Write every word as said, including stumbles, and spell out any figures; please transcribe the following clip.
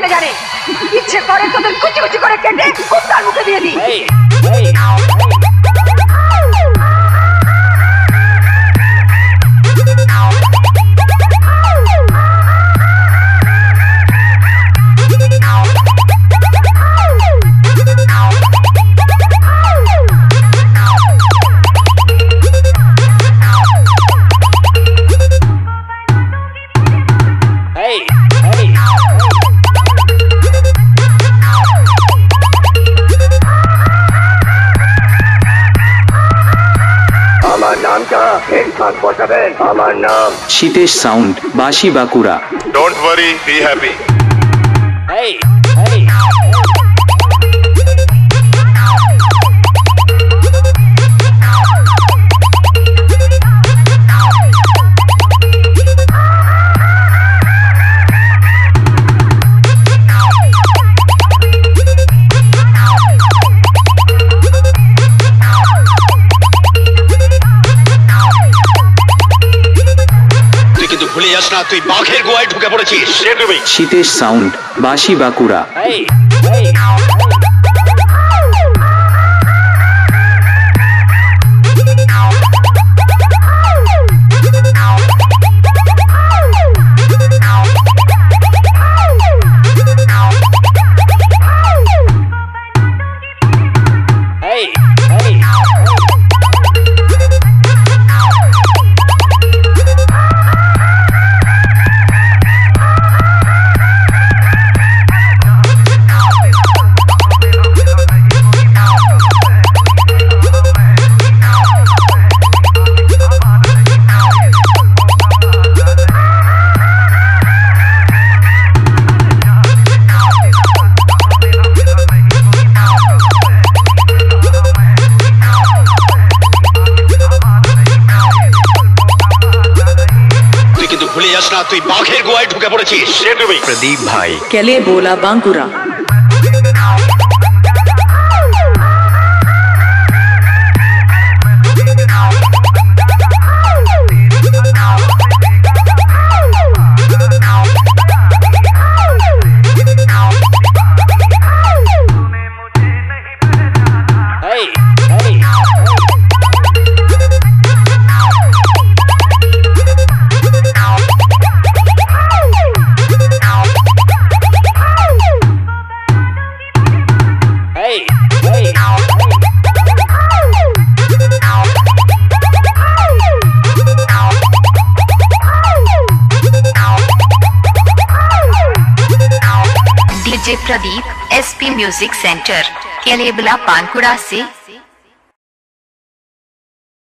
কেটে জানে ইচ্ছে করে তোদের কুচি কুচি করে কেটে কুত্তার মুখে দিয়ে দিই। Shitesh Sound, Bashi Bakura. Don't worry, be happy. Hey, hey. Shitesh Sound, Bashi Bakura. Hey, hey. তুই বাঘের গোয়ায় ঢুকে পড়েছিস। প্রদীপ ভাই কেলে बोला Bankura. DJ Pradip SP music centre केलेबला पानकुड़ा से